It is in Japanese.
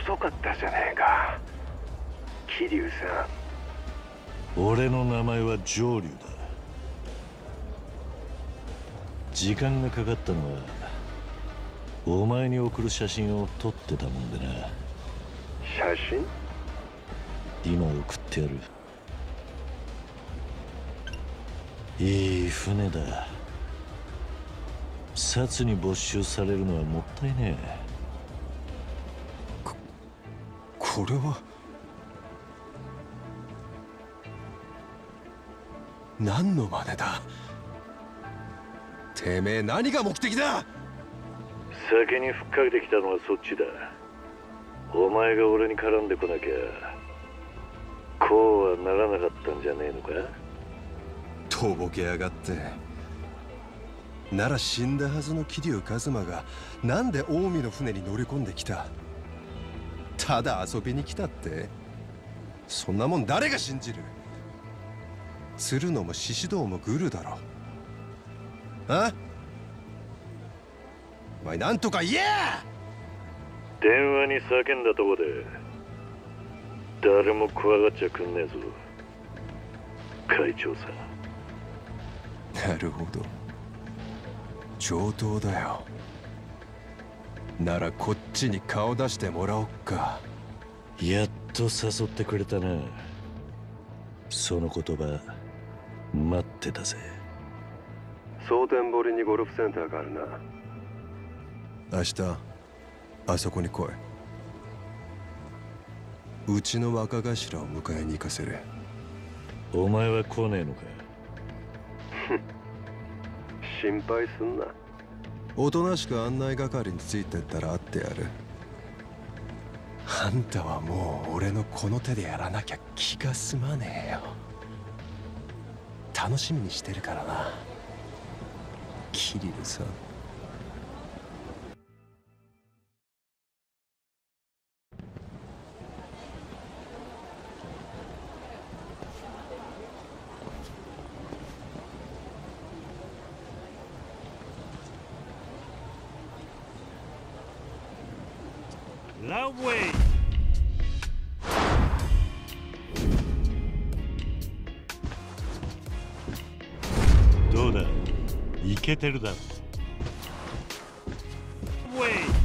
遅かったじゃねえか、桐生さん。俺の名前は上流だ。時間がかかったのはお前に送る写真を撮ってたもんでな。 写真？ 今送ってやる。いい船だ。札に没収されるのはもったいねえ。 これは何の真似だ。てめえ何が目的だ。 先にふっかけてきたのはそっちだ。お前が俺に絡んでこなきゃこうはならなかったんじゃねえのか。 とぼけやがって。なら死んだはずの桐生一馬がなんで近江の船に乗り込んできた。ただ遊びに来たって。そんなもん誰が信じる。鶴野も獅子堂もグルだろ。あ？お前なんとか言え。 電話に叫んだとこで誰も怖がっちゃくんねえぞ、会長さん。 なるほど、上等だよ。ならこっちに顔出してもらおっか。 やっと誘ってくれたな。その言葉待ってたぜ。 蒼天堀にゴルフセンターがあるな。 明日あそこに来い。うちの若頭を迎えに行かせる。 お前は来ねえのか。 心配すんな。 おとなしく案内係についてったら会ってやる。あんたはもう俺のこの手でやらなきゃ気が済まねえよ。楽しみにしてるからな、桐生さん。 ランウェイ。どうだ、イケてるだろ。ウェイ。